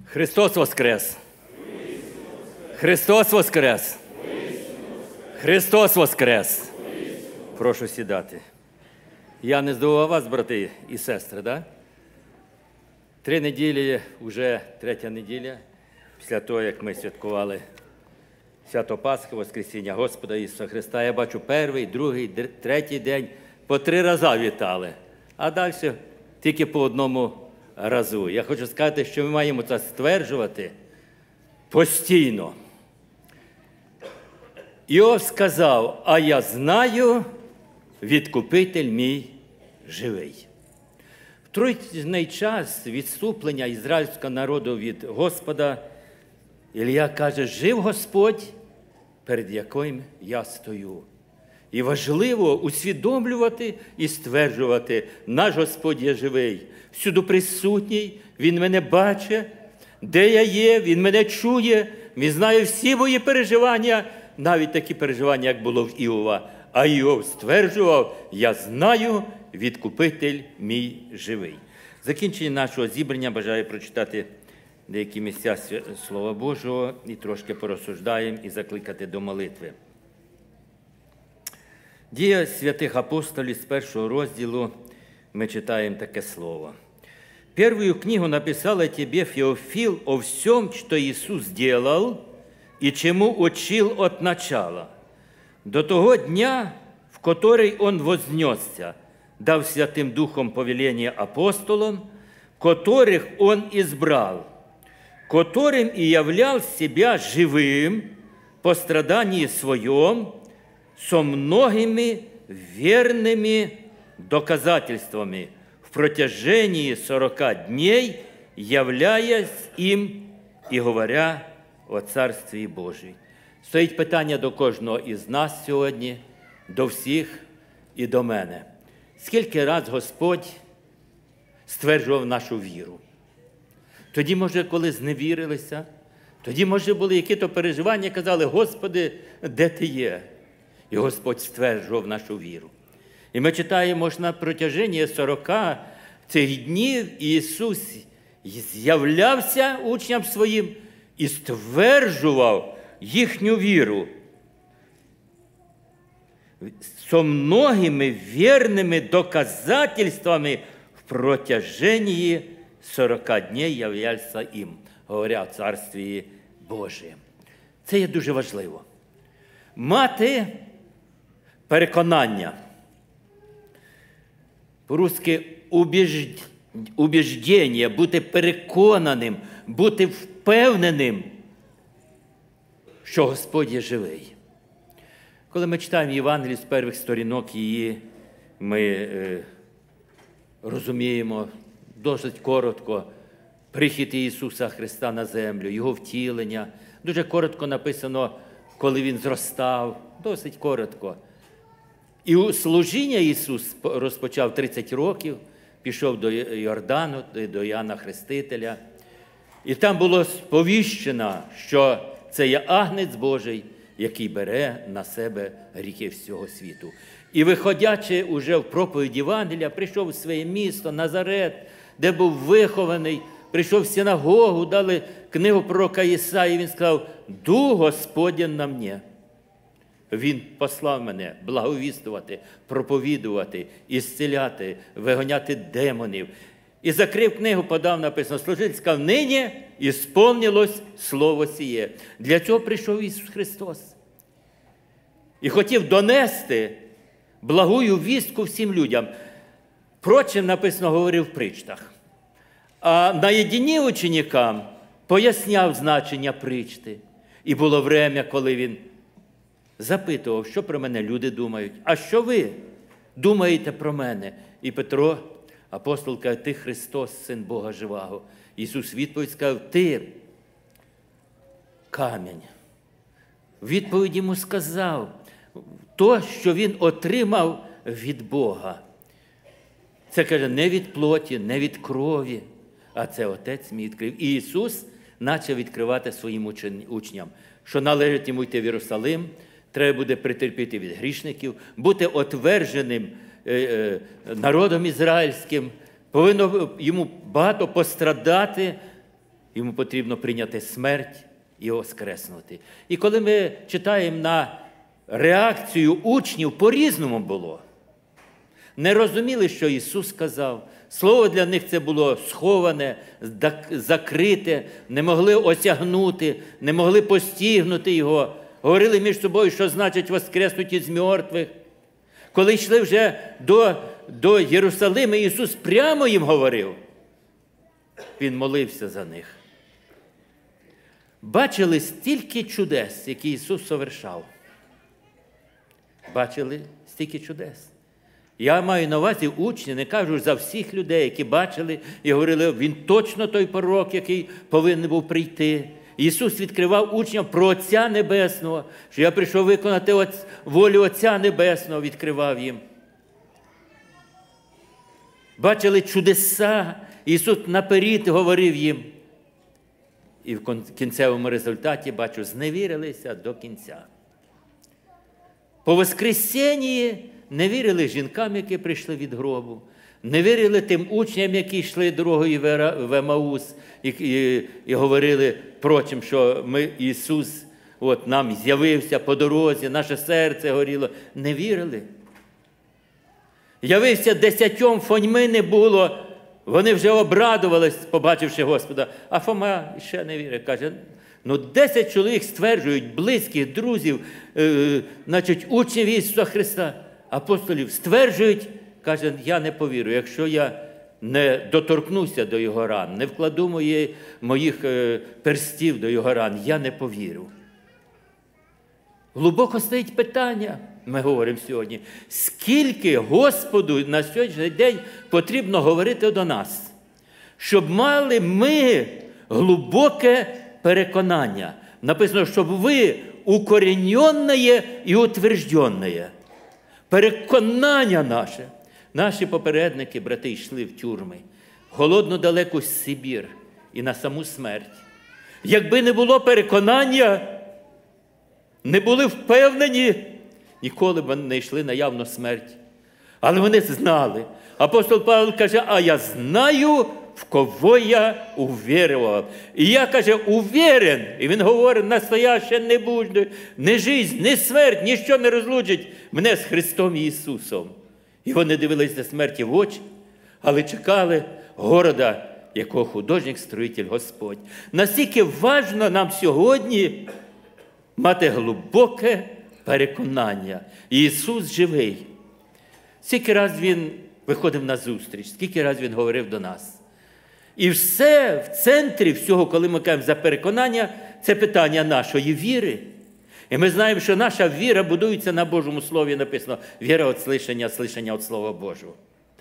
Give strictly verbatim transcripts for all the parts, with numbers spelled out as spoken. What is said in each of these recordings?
Христос воскрес! Христос воскрес! Христос воскрес! Прошу сідати. Я не здивував вас, брати і сестри, да? Три неділі, вже третя неділя, після того, як ми святкували свято Пасхи, Воскресіння Господа Ісуса Христа. Я бачу перший, другий, третій день, по три рази вітали, а далі тільки по одному разу. Я хочу сказати, що ми маємо це стверджувати постійно. Іов сказав: а я знаю, відкупитель мій живий. В трудний час відступлення ізраїльського народу від Господа Ілля каже: жив Господь, перед яким я стою. І важливо усвідомлювати і стверджувати: наш Господь є живий, всюди присутній, Він мене бачить, де я є, Він мене чує, Він знає всі мої переживання, навіть такі переживання, як було в Іова. А Іов стверджував: я знаю, відкупитель мій живий. В закінченні нашого зібрання бажаю прочитати деякі місця Слова Божого і трошки порозсуждаємо і закликати до молитви. Дія святих апостолів з першого розділу ми читаємо таке слово. «Первую книгу написал я тебе, Феофил, о всем, что Иисус делал и чему учил от начала, до того дня, в который Он вознесся, дав Святым Духом повеление апостолам, которых Он избрал, которым и являл себя живым по страдании Своем, со многими верными доказательствами, в протяжении сорока дней, являясь им і говоря о Царстві Божій». Стоїть питання до кожного із нас сьогодні, до всіх і до мене. Скільки раз Господь стверджував нашу віру? Тоді, може, коли зневірилися, тоді, може, були які-то переживання, казали: Господи, де Ти є? І Господь стверджував нашу віру. І ми читаємо, що на протяженні сорока цих днів Ісус з'являвся учням своїм і стверджував їхню віру со многими вірними доказательствами в протяжении сорока дней являвся їм, говоря о Царстві Божієм. Це є дуже важливо. Мати переконання. По-русски убіждення, бути переконаним, бути впевненим, що Господь є живий. Коли ми читаємо Євангелію з перших сторінок її, ми е, розуміємо досить коротко прихід Ісуса Христа на землю, Його втілення. Дуже коротко написано, коли Він зростав, досить коротко. І служіння Ісус розпочав тридцять років, пішов до Йордану, до Іоанна Хрестителя. І там було сповіщено, що це є Агнець Божий, який бере на себе гріхи всього світу. І виходячи уже в проповідь Євангелія, прийшов у своє місто Назарет, де був вихований, прийшов в синагогу, дали книгу пророка Ісаї, він сказав: «Дух Господень на мені». Він послав мене благовістувати, проповідувати, ісціляти, вигоняти демонів. І закрив книгу, подав, написано, служитель сказав: «Нині ісполнилось слово сіє». Для цього прийшов Ісус Христос. І хотів донести благую вістку всім людям. Впрочем, написано, говорив в притчах. А наєдині ученикам поясняв значення притчі. І було время, коли він запитував, що про мене люди думають, а що ви думаєте про мене? І Петро, апостол, каже: ти Христос, Син Бога живого. Ісус відповідь сказав: ти камінь. Відповідь йому сказав то, що він отримав від Бога. Це, каже, не від плоті, не від крові, а це Отець мій відкрив. І Ісус почав відкривати своїм учням, що належить йому йти в Єрусалим, треба буде притерпіти від грішників, бути отвердженим народом ізраїльським, повинно йому багато пострадати йому потрібно прийняти смерть і воскреснути. І коли ми читаємо на реакцію учнів, по-різному було. Не розуміли, що Ісус сказав. Слово для них це було сховане, закрите, не могли осягнути, не могли постігнути його. Говорили між собою, що значить воскреснути із мертвих. Коли йшли вже до, до Єрусалима, Ісус прямо їм говорив. Він молився за них. Бачили стільки чудес, які Ісус совершав. Бачили стільки чудес. Я маю на увазі учні, не кажу за всіх людей, які бачили і говорили, він точно той пророк, який повинен був прийти. Ісус відкривав учням про Отця Небесного, що я прийшов виконати волю Отця Небесного, відкривав їм. Бачили чудеса, Ісус наперед говорив їм. І в кінцевому результаті, бачу, зневірилися до кінця. По Воскресенні не вірили жінкам, які прийшли від гробу, не вірили тим учням, які йшли дорогою в Емаус і, і, і говорили прочим, що ми, Ісус от, нам з'явився по дорозі, наше серце горіло. Не вірили. Явився десятьом, Фомі не було. Вони вже обрадувались, побачивши Господа. А Фома ще не вірить. Каже, ну десять чоловік стверджують, близьких, друзів, е, значить, учнів Ісуса Христа, апостолів, стверджують, каже, я не повірю, якщо я не доторкнуся до його ран, не вкладу мої, моїх е, перстів до його ран, я не повірю. Глибоко стоїть питання, ми говоримо сьогодні, скільки Господу на сьогоднішній день потрібно говорити до нас, щоб мали ми глибоке переконання. Написано, щоб ви укоріненне і утвержденне. Переконання наше. Наші попередники, брати, йшли в тюрми, голодну далеку Сибір і на саму смерть. Якби не було переконання, не були впевнені, ніколи б не йшли на явну смерть. Але вони знали. Апостол Павло каже, а я знаю, в кого я увірував. І я, каже, увірен. І він говорить, настояще не буде, ні жизнь, ні смерть, ніщо не розлучить мене з Христом Ісусом. І вони дивилися смерті в очі, але чекали города, якого художник-строїтель Господь. Наскільки важно нам сьогодні мати глибоке переконання. Ісус живий. Скільки раз Він виходив на зустріч, скільки раз Він говорив до нас. І все в центрі всього, коли ми кажемо за переконання, це питання нашої віри. І ми знаємо, що наша віра будується на Божому Слові, написано, віра від слишання, слишання від Слова Божого.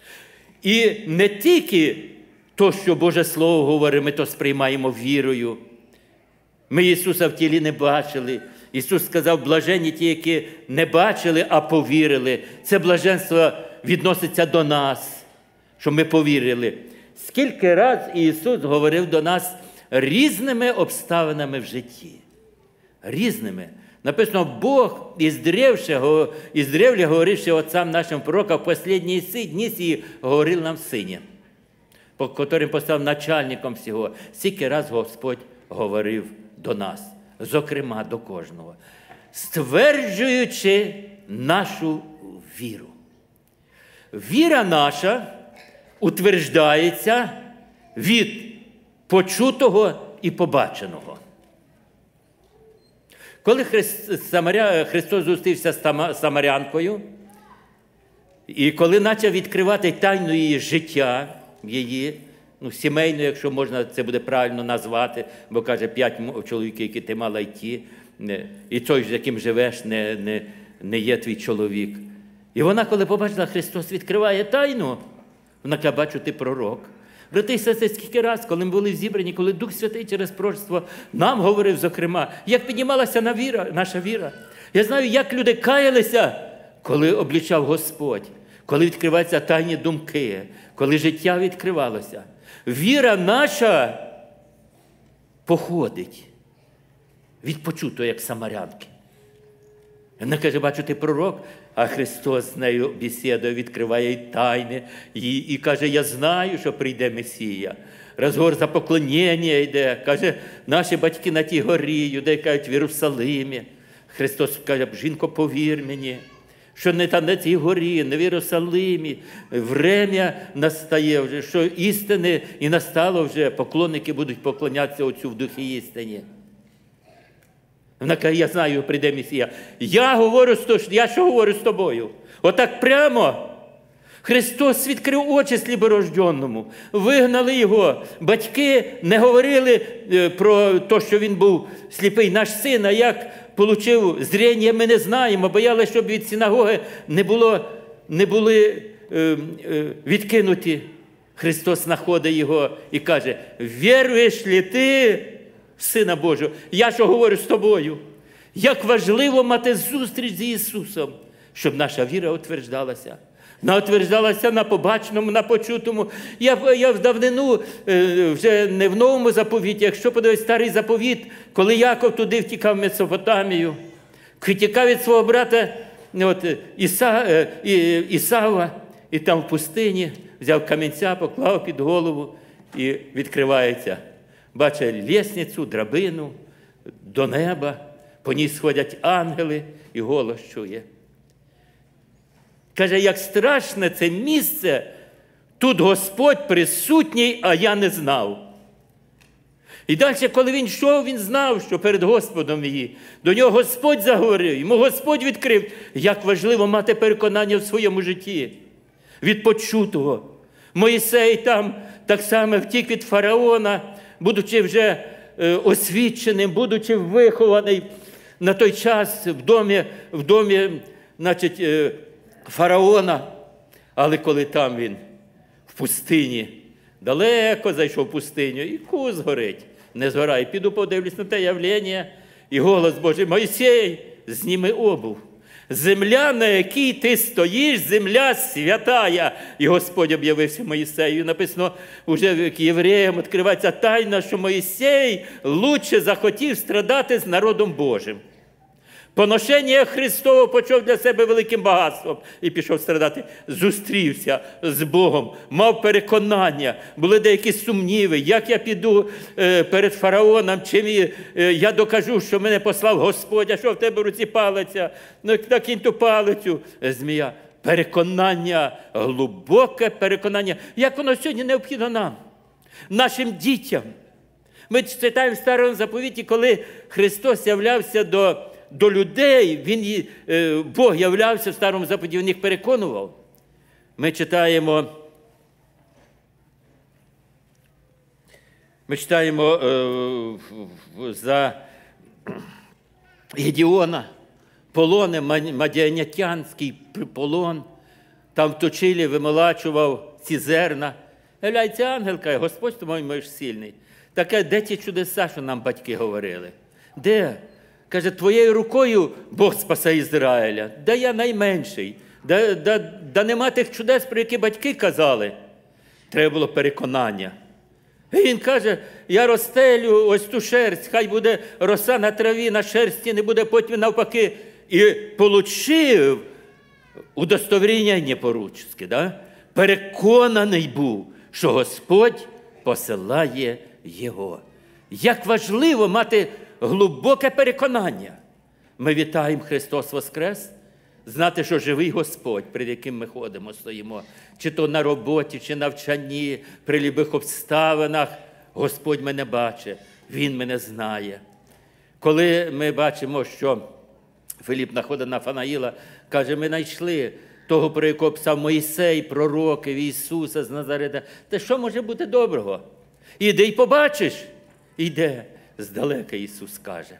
І не тільки то, що Боже Слово говорить, ми то сприймаємо вірою. Ми Ісуса в тілі не бачили. Ісус сказав, блаженні ті, які не бачили, а повірили. Це блаженство відноситься до нас, що ми повірили. Скільки раз Ісус говорив до нас різними обставинами в житті. Різними. Написано, Бог іздревше, іздревле говоривши отцам нашим пророкам, в останні дні сії говорив нам Сині, по котрим поставив начальником всього. Скільки раз Господь говорив до нас, зокрема до кожного, стверджуючи нашу віру. Віра наша утверждається від почутого і побаченого. Коли Христос зустрівся з самарянкою, і коли почав відкривати тайну її життя, її, ну, сімейну, якщо можна це буде правильно назвати, бо каже, п'ять чоловіків, які ти мала йти, і той, з яким живеш, не, не, не є твій чоловік. І вона, коли побачила, Христос відкриває тайну, вона каже, бачу, ти пророк. Брати і сестри, скільки раз, коли ми були в зібранні, коли Дух Святий через пророчество нам говорив, зокрема, як піднімалася на віра, наша віра. Я знаю, як люди каялися, коли облічав Господь, коли відкриваються тайні думки, коли життя відкривалося. Віра наша походить від почутого, як самарянки. Вона каже, бачу, ти пророк, а Христос з нею бесідує, відкриває тайни і, і каже, я знаю, що прийде Месія. розговор за поклоніння йде. Каже, наші батьки на тій горі, юдеї кажуть, в Єрусалимі. Христос каже, жінко, повір мені, що не там на цій горі, не в Єрусалимі. Врем'я настає вже, що істини і настало вже, поклонники будуть поклонятися Отцю в духі істині. Вона каже, я знаю, прийде Месія. Я говорю, я що говорю з тобою? Отак прямо. Христос відкрив очі сліпорожденному. Вигнали його. Батьки не говорили про те, що він був сліпий. Наш син, а як отримав зріння, ми не знаємо. Боялися, щоб від синагоги не, було, не були е, е, відкинуті. Христос знаходить його і каже, віруєш ли ти в Сина Божого? Я що говорю з тобою? Як важливо мати зустріч з Ісусом, щоб наша віра утверджалася. Вона утверджалася на побаченому, на почутому. Я, я в давнину, вже не в новому заповіті, якщо подивись старий заповіт, коли Яков туди втікав в Месопотамію, втікав від свого брата от, Іса, Ісава, і там в пустині взяв камінця, поклав під голову і відкривається. Бачить лісницю, драбину, до неба, по ній сходять ангели і голос чує. Каже, як страшне це місце, тут Господь присутній, а я не знав. І далі, коли він йшов, він знав, що перед Господом її. До нього Господь заговорив, йому Господь відкрив, як важливо мати переконання в своєму житті. Від почутого. Моїсей там так само втік від фараона, будучи вже е, освіченим, будучи вихований на той час в домі, в домі значить, е, фараона. Але коли там він в пустині, далеко зайшов в пустиню, і куз горить, не згорає. Піду подивлюсь на те явлення, і голос Божий, Мойсей, зніми обув. Земля, на якій ти стоїш, земля святая. І Господь об'явився Моїсею. Написано, вже євреям відкривається тайна, що Моїсей лучше захотів страдати з народом Божим. Поношення Христове почав для себе великим багатством і пішов страдати. Зустрівся з Богом, мав переконання, були деякі сумніви, як я піду е, перед фараоном, чим е, я докажу, що мене послав Господь, а що в тебе в руці палиця, ну накинь ту палицю, змія. Переконання, глибоке переконання, як воно сьогодні необхідно нам, нашим дітям. Ми читаємо в Старому заповіті, коли Христос являвся до До людей, він, Бог являвся в Старому заповіті, він їх переконував. Ми читаємо, ми читаємо е, за Гедеона, полони, мадіанятянський полон, там вточили, вимолачував ці зерна. Являється ангел, каже, Господь, тому мій сильний. Таке, де ті чудеса, що нам батьки говорили? Де? Каже, твоєю рукою Бог спасе Ізраїля. Да я найменший. Да, да, да нема тих чудес, про які батьки казали. Треба було переконання. І він каже, я розстелю ось ту шерсть, хай буде роса на траві, на шерсті не буде потім навпаки. І получив удостовірення непоручське. Да? Переконаний був, що Господь посилає його. Як важливо мати глибоке переконання. Ми вітаємо Христос Воскрес, знати, що живий Господь, перед яким ми ходимо, стоїмо, чи то на роботі, чи навчанні, при любих обставинах. Господь мене бачить, Він мене знає. Коли ми бачимо, що Филіп знаходить Нафанаїла, каже, ми знайшли того, про якого писав Моїсей, пророків, Ісуса з Назарета. Та що може бути доброго? Іди й побачиш. Іде. Здалека Ісус каже.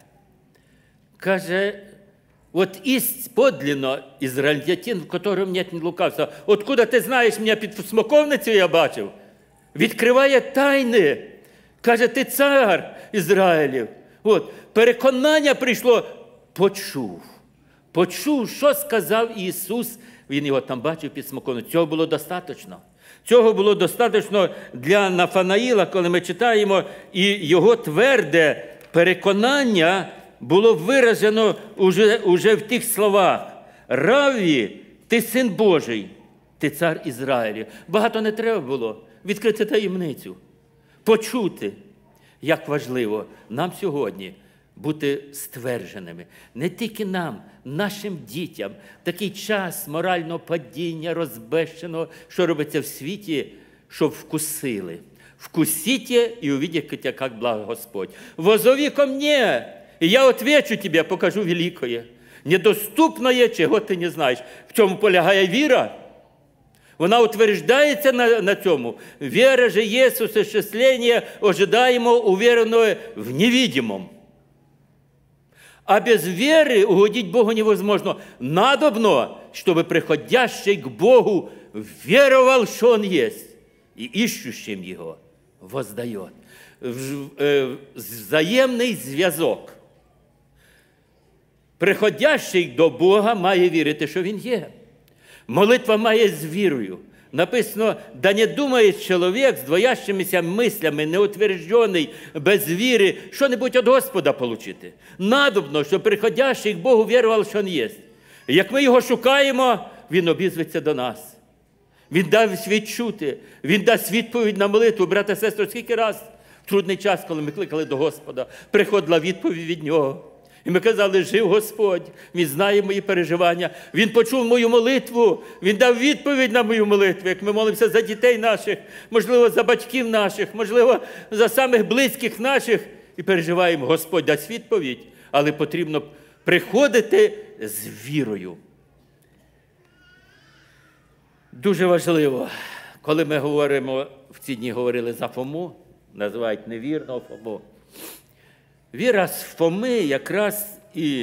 Каже, от ість подлинно израильтянин, в котором нет лукавства. Откуда ти знаєш, мене під смоковницею я бачив? Відкриває тайни. Каже, ти цар Ізраїлів. От, переконання прийшло. Почув. Почув, що сказав Ісус. Він його там бачив під смоковницею. Цього було достатньо. Цього було достатньо для Нафанаїла, коли ми читаємо, і його тверде переконання було виражено уже, уже в тих словах. Равві, ти син Божий, ти цар Ізраїлів. Багато не треба було відкрити таємницю. почути, як важливо нам сьогодні бути ствердженими. Не тільки нам, нашим дітям. Такий час морального падіння, розбещеного, що робиться в світі, щоб вкусили. Вкусите и увидите, как благ Господь. Возови ко мне, и я отвечу тебе, покажу великое. Недоступное, чого ти не знаєш. В чому полягає віра? Вона утверждається на, на цьому. Вера же є осуществление ожидаемого, уверенного в невидимом. А без веры угодить Богу невозможно. Надобно, чтобы приходящий к Богу веровал, что Он есть, и ищущим Его воздает. Взаємний зв'язок. Приходящий до Бога має вірити, що Він є. Молитва має з вірою. Написано, да не думає чоловік з двоящимися мислями, неутверджений, без віри, що-небудь від Господа получити. Надобно, щоб приходящий к Богу вірував, що Він є. Як ми Його шукаємо, Він обізветься до нас. Він дасть відчути, Він дасть відповідь на молитву. Брате, сестро, скільки раз в трудний час, коли ми кликали до Господа, приходила відповідь від Нього. І ми казали, жив Господь, Він знає мої переживання, Він почув мою молитву, Він дав відповідь на мою молитву, як ми молимося за дітей наших, можливо, за батьків наших, можливо, за самих близьких наших, і переживаємо, Господь дасть відповідь, але потрібно приходити з вірою. Дуже важливо, коли ми говоримо, в ці дні говорили за Фому, називають невірного Фому. Віра з Фоми якраз і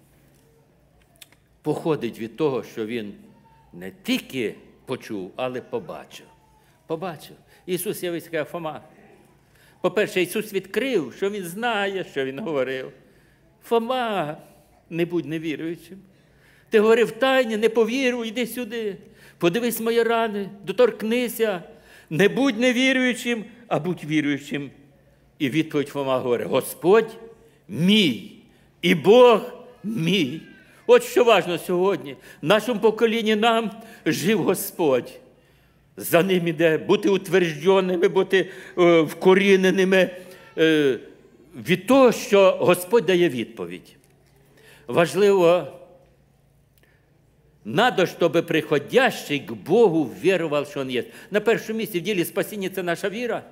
походить від того, що він не тільки почув, але побачив. Побачив. Ісус явився, каже, Фома. По-перше, Ісус відкрив, що Він знає, що Він говорив. Фома, не будь невіруючим. Ти говорив тайні, не повіруй, йди сюди. Подивись мої рани, доторкнися. Не будь невіруючим, а будь віруючим. І відповідь Фома говорить, Господь мій і Бог мій. От що важливо сьогодні. В нашому поколінні нам жив Господь. За ним іде бути утвердженими, бути е, вкоріненими е, від того, що Господь дає відповідь. Важливо, надо, щоб приходящий к Богу вірував, що Він є. На першому місці в ділі спасіння – це наша віра.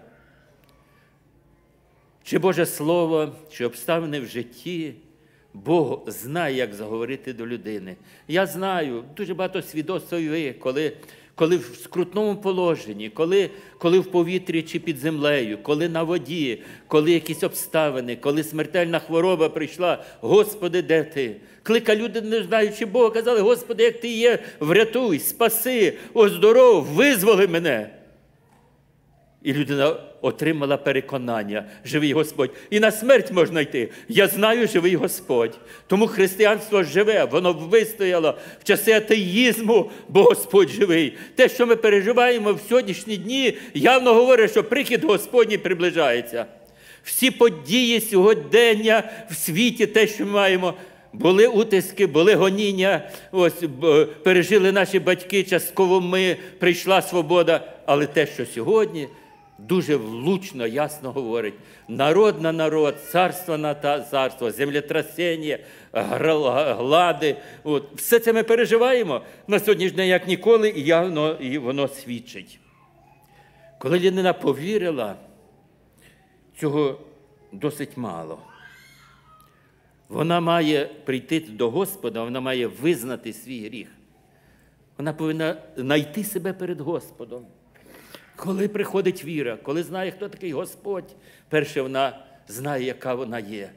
Чи Боже Слово, чи обставини в житті, Бог знає, як заговорити до людини. Я знаю, дуже багато свідоцтв ви, коли, коли в скрутному положенні, коли, коли в повітрі чи під землею, коли на воді, коли якісь обставини, коли смертельна хвороба прийшла, Господи, де ти? Клика люди, не знаючи Бога, казали, Господи, як ти є, врятуй, спаси, оздоров, визволи мене. І людина отримала переконання, живий Господь. І на смерть можна йти. Я знаю, живий Господь. Тому християнство живе, воно вистояло в часи атеїзму, бо Господь живий. Те, що ми переживаємо в сьогоднішні дні, явно говорить, що прихід Господній приближається. Всі події сьогодення в світі, те, що ми маємо, були утиски, були гоніння, ось пережили наші батьки, частково ми, прийшла свобода. Але те, що сьогодні, дуже влучно, ясно говорить. Народ на народ, царство на царство, землетрясення, глади. От. Все це ми переживаємо на сьогоднішній день, як ніколи, і явно і воно свідчить. Коли людина повірила, цього досить мало. Вона має прийти до Господа, вона має визнати свій гріх. Вона повинна знайти себе перед Господом. Коли приходить віра, коли знає, хто такий Господь, перше, вона знає, яка вона є.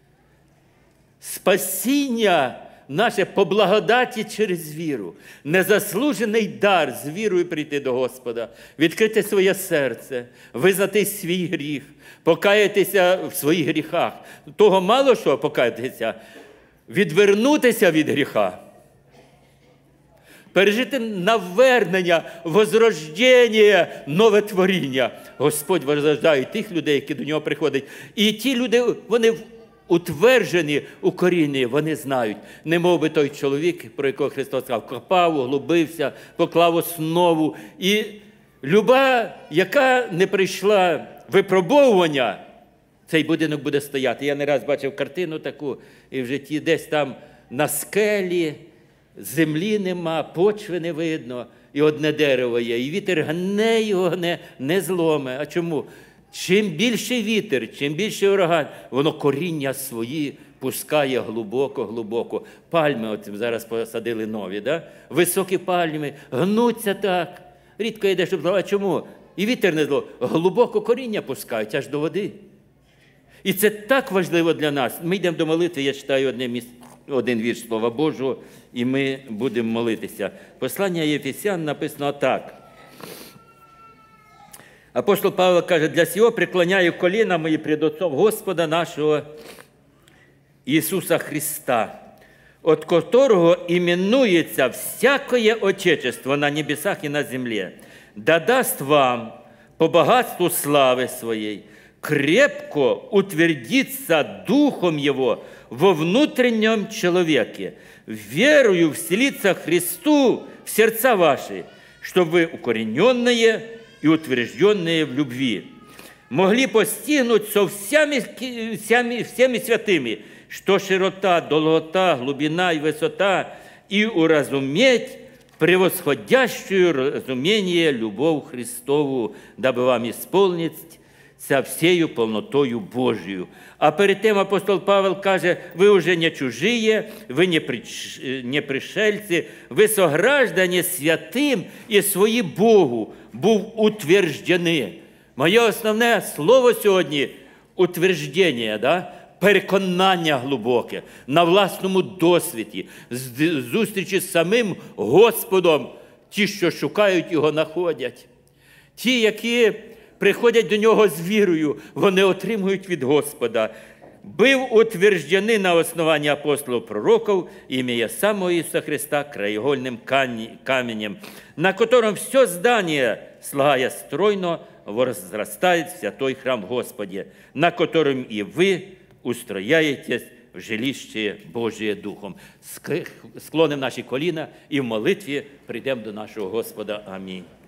Спасіння наше по благодаті через віру. Незаслужений дар з вірою прийти до Господа, відкрити своє серце, визнати свій гріх, покаятися в своїх гріхах. Того мало що покаятися, відвернутися від гріха. Пережити навернення, возрождення, нове творіння. Господь возрождає тих людей, які до нього приходять. І ті люди, вони утверджені, укорінені, вони знають. Не мов би той чоловік, про якого Христос сказав, копав, углубився, поклав основу. І люба, яка не прийшла випробовування, цей будинок буде стояти. Я не раз бачив картину таку, і в житті десь там на скелі, землі нема, почви не видно, і одне дерево є, і вітер гне його, гне, не зломе. А чому? Чим більший вітер, чим більший ураган, воно коріння свої пускає глибоко-глибоко. Пальми, от зараз посадили нові, да? Високі пальми, гнуться так. Рідко йде, щоб зло. А чому? І вітер не зло. Глибоко коріння пускають, аж до води. І це так важливо для нас. Ми йдемо до молитви, я читаю одне місце, один вірш Слова Божого, і ми будемо молитися. Послання Єфесян написано так. Апостол Павло каже, для сього преклоняю коліна мої пред Отцом Господа нашого Ісуса Христа, от которого именуется всякое Отечество на небесах и на земле, да даст вам по богатству славы Своей крепко утвердиться Духом Его во внутреннем человеке, верою вселиться Христу в сердца ваши, чтобы вы, укорененные и утвержденные в любви, могли постигнуть со всеми, всеми, всеми святыми, что широта, долгота, глубина и высота, и уразуметь превосходящую разумение любовь Христову, дабы вам исполнить со всею полнотою Божию. А перед тем апостол Павел каже, вы уже не чужие, вы не, приш... не пришельцы, вы сограждане святым и свои Богу був утверждены. Моє основне слово сьогодні – утвердження, да? Переконання глибоке, на власному досвіді, зустрічі з самим Господом. Ті, що шукають Його, знаходять. Ті, які приходять до Нього з вірою, вони отримують від Господа. Був утверждений на основанні апостолів пророків, ім'я самого Ісуса Христа, краєгольним каменем, на котором все здание, слагая стройно, возрастает в святой храм Господи, на котором и вы устрояєтесь в жилище Божие Духом. Склонимо наші коліна і в молитві прийдемо до нашого Господа. Амінь.